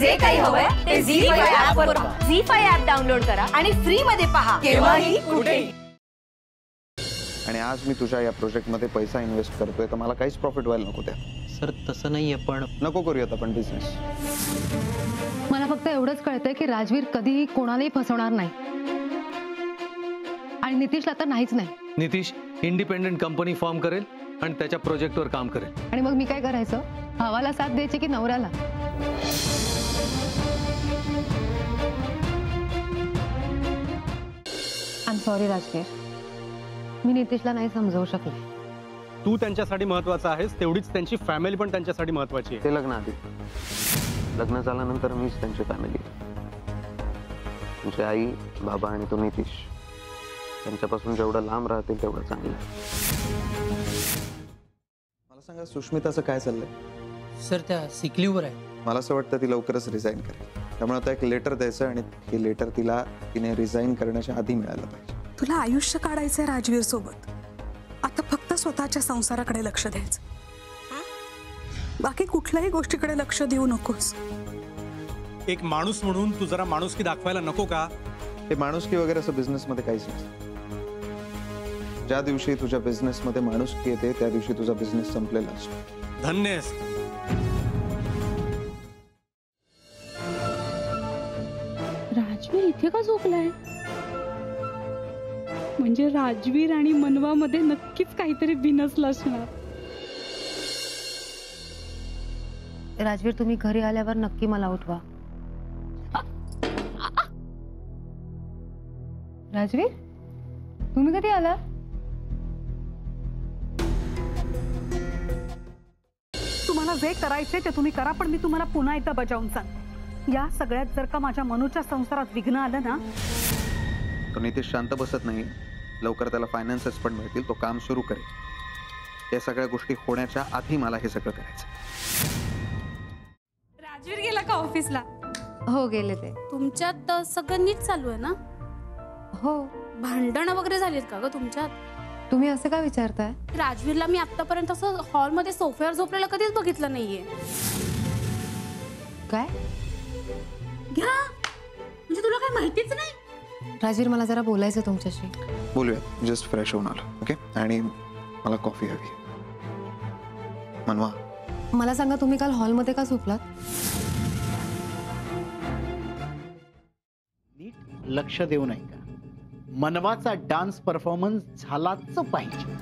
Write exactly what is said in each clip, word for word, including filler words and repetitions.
जे काही हवंय ते झी फाईव्ह ऍप वर पहा. झी फाईव्ह ऍप डाउनलोड करा आणि फ्री मध्ये पहा केव्हाही कुठेही. आणि आज मी तुझ्या या प्रोजेक्ट मध्ये पैसा इन्वेस्ट करतोय तर मला काहीच प्रॉफिट व्हायला नको त्या. सर तसं नाहीये पण नको करूयात आपण बिझनेस. मला फक्त एवढंच कळतंय की राजवीर कधीही कोणालाही फसवणार नाही आणि नितीशला तर नाहीच नाही. नितीश इंडिपेंडेंट कंपनी फॉर्म करेल आणि त्याच्या प्रोजेक्टवर काम करेल. आणि मग मी काय करायचं? भावाला साथ द्यायची की नवऱ्याला? आय एम सॉरी राजवीर, मी नितीशला नाही समजावू शकले. तू त्यांच्यासाठी महत्वाचा आहेस तेवढीच त्यांची फॅमिली पण त्यांच्यासाठी महत्वाची आहे. ते लग्न आधी, लग्न झाल्यानंतर मीच त्यांची फॅमिली. तुमची आई, बाबा आणि तो नितीश त्यांच्यापासून जेवढं लांब राहतील तेवढं चांगलं. मला सांगा सुष्मिताचं काय चाललंय? सर त्या सिक लीव्हवर आहे. मला असं वाटतं ती लवकरच रिझाईन करेल. त्यामुळे आता एक लेटर द्यायचं आणि हे लेटर तिला तिने रिझाईन करण्याच्या आधी मिळालं पाहिजे. तुला आयुष्य काढायचंय राजवीर सोबत. आता फक्त स्वतःच्या संसाराकडे लक्ष द्यायचं. बाकी कुठल्याही गोष्टीकडे लक्ष देऊ नकोस. एक माणूस म्हणून तू जरा माणुसकी दाखवायला नको का? हे माणुसकी वगैरे असं बिझनेस मध्ये काहीच नसतं. ज्या दिवशी तुझ्या बिझनेस मध्ये माणुसकी येते त्या दिवशी तुझा बिझनेस संपलेला असतो. धन्य. राजवीर इथे का झोपलाय? म्हणजे राजवीर आणि मनवा मध्ये नक्कीच काहीतरी बिनसलं असणार. राजवीर तुम्ही घरी आल्यावर नक्की मला उठवा. राजवीर तुम्ही कधी आला? तुम्हाला जे करायचे ते तुम्ही करा, पण मी तुम्हाला पुन्हा एकदा बजावून सांग, या सगळ्यात जर का माझ्या मनूच्या संसारात विघ्न आलं ना. तो नितीश शांत बसत नाही. लवकर त्याला फायनान्सेस पण मिळतील, तो काम सुरू करेल. या सगळ्या गोष्टी होण्याच्या आधी मला हे सगळं करायचं. राजवीर गेला का ऑफिसला? हो गेले ते. तुमच्यात सगळं नीट चालू आहे ना? हो. भांडण वगैरे झालीत का ग तुमच्यात? तुम्ही असं का विचारताय? राजवीरला मी आतापर्यंत असं हॉलमध्ये सोफ्यावर झोपलेला कधीच बघितलं नाहीये. काय? घ्या म्हणजे तुला काय माहितीच नाही? राजवीर मला जरा बोलायचं तुमच्याशी. बोलूया. जस्ट फ्रेश होऊन आलो. ओके. आणि मला कॉफी हवी. मनवा मला सांगा तुम्ही काल हॉलमध्ये का झोपलात? नीट लक्ष देऊ नये का? मनवाचा डान्स परफॉर्मन्स झालाच पाहिजे.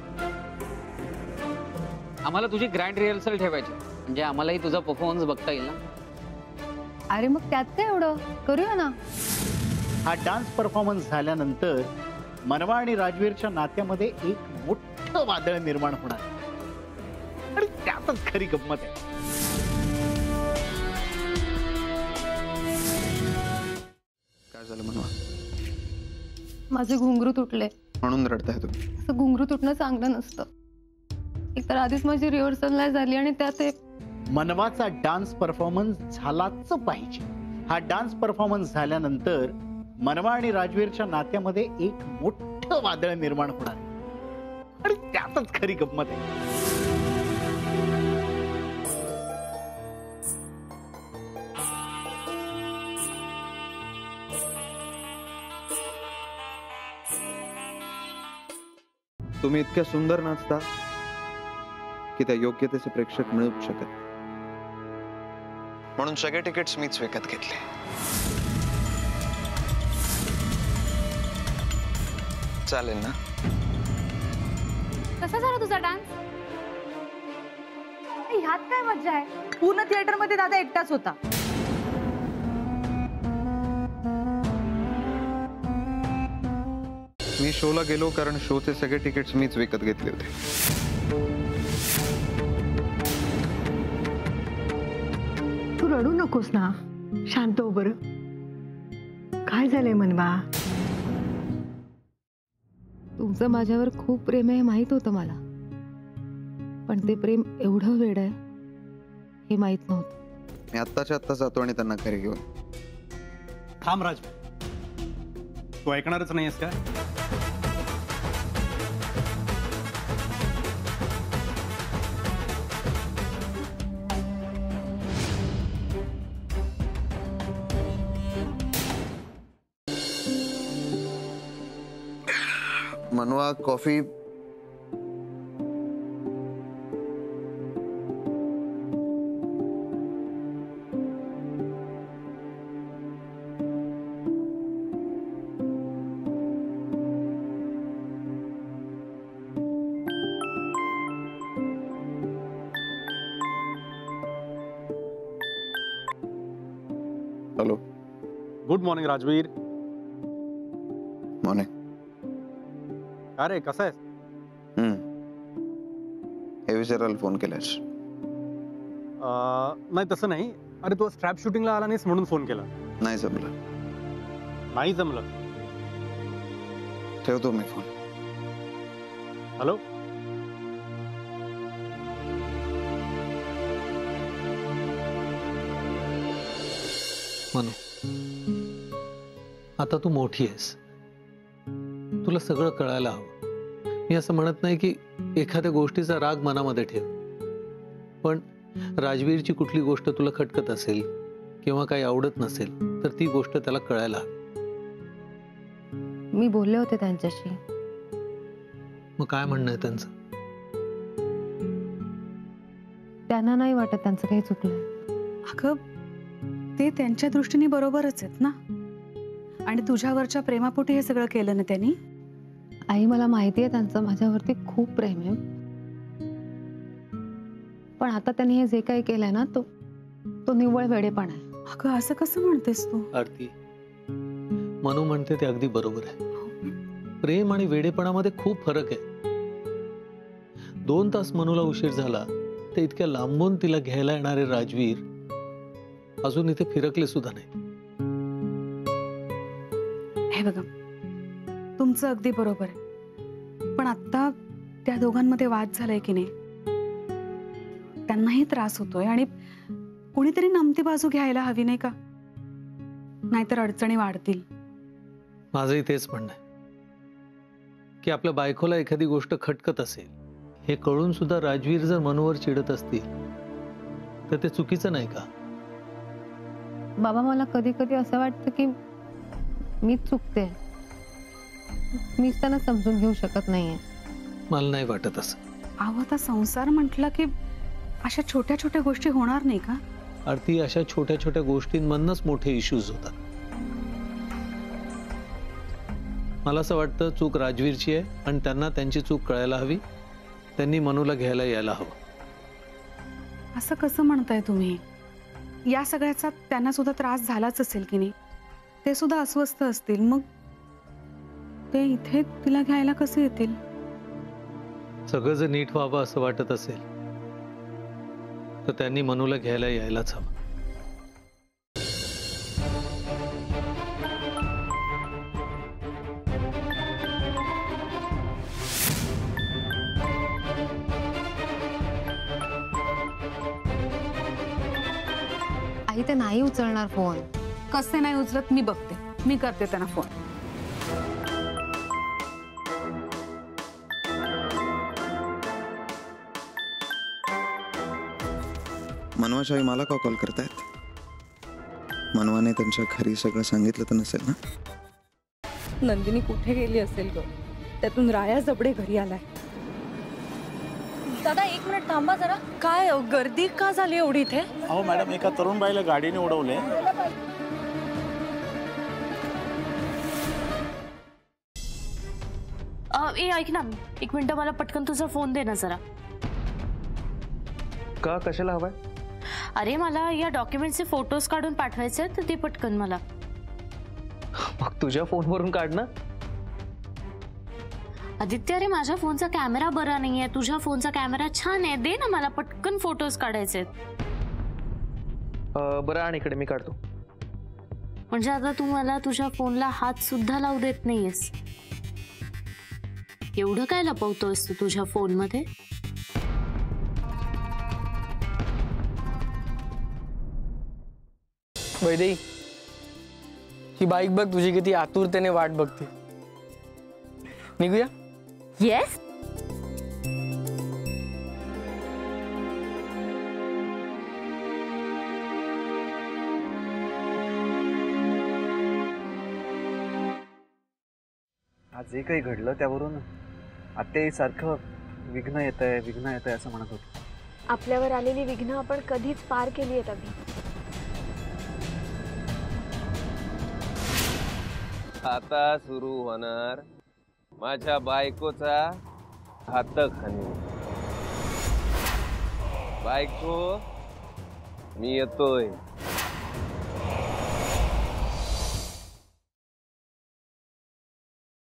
आम्हाला तुझी ग्रँड रिहर्सल ठेवायची म्हणजे आम्हालाही तुझा परफॉर्मन्स बघता येईल ना. अरे मग त्यात काय एवढं, करूया ना. हा डान्स परफॉर्मन्स झाल्यानंतर मनवा आणि राजवीरच्या नात्यामध्ये एक मोठं वादळ निर्माण होणार आणि त्यातच खरी गंमत आहे. काय झालं मनवा? माझे घुंगरू तुटले. म्हणून रडताय तुम्ही? असं घुंगरू तुटणं चांगलं नसतं. एकतर आधीच माझी रिहर्सल नाही झाली आणि त्यात एक मनवाचा डान्स परफॉर्मन्स झालाच पाहिजे. हा डान्स परफॉर्मन्स झाल्यानंतर मनवा आणि राजवीरच्या नात्यामध्ये एक मोठं वादळ निर्माण होणार आणि त्यातच खरी गंमत आहे. तुम्ही इतक्या सुंदर नाचता की त्या योग्यतेचे प्रेक्षक मिळूच शकत. म्हणून सगळे तिकीट्स मीच विकत घेतले. चालेल ना? कसा झाला तुझा डान्स? ह्यात काय मज्जा आहे? पूर्ण थिएटर मध्ये दादा एकटाच होता. मी शोला गेलो कारण शोचे सगळे तिकीट्स मीच विकत घेतले होते. तू रडू नकोस ना, शांत हो बरं. काय झालंय मनवा? तुमचं माझ्यावर खूप प्रेम आहे माहित होतं मला, पण ते प्रेम एवढं वेड आहे हे माहित नव्हतं. मी आत्ताच्या आत्ता जातो आणि त्यांना घरी घेऊन. थांब राज, तू ऐकणारच नाहीस का? मनवा coffee. Hello. Good morning Rajveer. Morning. अरे कसा आहेस? हम्म. हे विचारायला फोन केलास? अं, नाही तसं नाही. अरे तू स्ट्रॅप शूटिंगला आला नाहीस म्हणून फोन केला. नाही जमलं. नाही जमलं. ठेवतो मी फोन. हॅलो. मनू, आता तू मोठी आहेस, तुला सगळं कळायला हवं. मी असं म्हणत नाही की एखाद्या गोष्टीचा राग मनामध्ये ठेव, पण राजवीरची कुठली गोष्ट तुला खटकत असेल किंवा काही आवडत नसेल तर ती गोष्ट त्याला कळायला हवी. मी बोलले होते त्यांच्याशी. मग काय म्हणणं आहे त्यांचं? त्यांना नाही वाटत त्यांचं काही चुकलंय. अगं ते त्यांच्या दृष्टीने बरोबरच आहेत ना, आणि तुझ्यावरच्या प्रेमापोटी हे सगळं केलं ना त्यांनी. आई, मला माहिती आहे त्यांचं माझ्यावरती खूप प्रेम आहे, पण आता त्यांनी हे जे काही केलंय ना तो तो निव्वळ वेडेपणा आहे. अगं असं कसं म्हणतेस तू? आरती, मनू म्हणते ते अगदी बरोबर आहे. प्रेम आणि वेडेपणामध्ये खूप फरक आहे. दोन तास मनूला उशीर झाला ते इतक्या लांबून तिला घ्यायला येणारे राजवीर अजून इथे फिरकले सुद्धा नाही. हे बघा, तुमचं अगदी बरोबर आहे, पण आता त्या दोघांमध्ये वाद झालाय की नाही, त्यांनाही त्रास होतोय आणि कोणीतरी नमती बाजू घ्यायला हवी नाही का? नाहीतर अडचणी वाढतील. माझंही तेच म्हणणं आहे की आपल्या बायकोला एखादी गोष्ट खटकत असेल हे कळून सुद्धा राजवीर जर मनूवर चिडत असतील तर ते चुकीचं नाही का? बाबा, मला कधी कधी असं वाटतं की मीच चुकते, मीच त्यांना समजून घेऊ शकत नाहीये. मला नाही वाटत असं. अहो, आता संसार म्हटलं की अशा छोट्या छोट्या गोष्टी होणार नाही का? आरती, अशा छोट्या छोट्या गोष्टींमधूनच मोठे इश्यूज होतात. मला असं वाटतं चूक राजवीरची आहे आणि त्यांना त्यांची चूक कळायला हवी. त्यांनी मनूला घ्यायला यायला हवं. असं कसं म्हणताय तुम्ही? या सगळ्याचा त्यांना सुद्धा त्रास झालाच असेल की नाही? ते सुद्धा अस्वस्थ असतील, मग ते इथे तिला घ्यायला कसे येतील? सगळं जर नीट व्हावं असं वाटत असेल तर त्यांनी मनूला घ्यायला यायलाच हवं. आई, ते नाही उचलणार फोन. कसे नाही उचलत मी बघते, मी करते त्यांना फोन. मनवाशाही मला का कॉल करतायत? मनवाने त्यांच्या घरी सगळं सांगितलं तर नसेल ना? नंदिनी कुठे गेली असेल ग? त्यातून राया जबडे घरी आलाय. दादा एक मिनिट थांबा जरा. काय गर्दी का झाली एवढी इथे? अहो मॅडम, एका तरुण बाईला गाडीने उडवले. ए ऐक ना, एक मिनिट, मला पटकन तुझा फोन दे ना जरा. का? कशाला हवाय? अरे मला या डॉक्युमेंटचे फोटोज काढून पाठवायचे आहेत, तर ते पटकन मला. मग तुझ्या फोनवरून काढ ना. आदित्य, अरे माझ्या फोनचा कॅमेरा बरा नाहीये, तुझ्या फोनचा कॅमेरा छान आहे, दे ना मला पटकन फोटोज काढायचे. बरं, आणि इकडे मी काढतो. म्हणजे आता तू मला तुझ्या फोनला हात सुद्धा लावू देत नाहीयेस. एवढं काय लपवतोयस तू तुझ्या फोन मध्ये? वैदेही, ही बाईक बघ तुझी किती आतुरतेने वाट बघते. निघूया? येस. आज जे काही घडलं त्यावरून आत्याही सारखं विघ्न येत आहे विघ्न येत आहे असं म्हणत होतं. आपल्यावर आलेली विघ्न आपण कधीच पार केली आहेत अभि. आता सुरू होणार माझ्या बायकोचा हातखणी. बायको मी येतोय.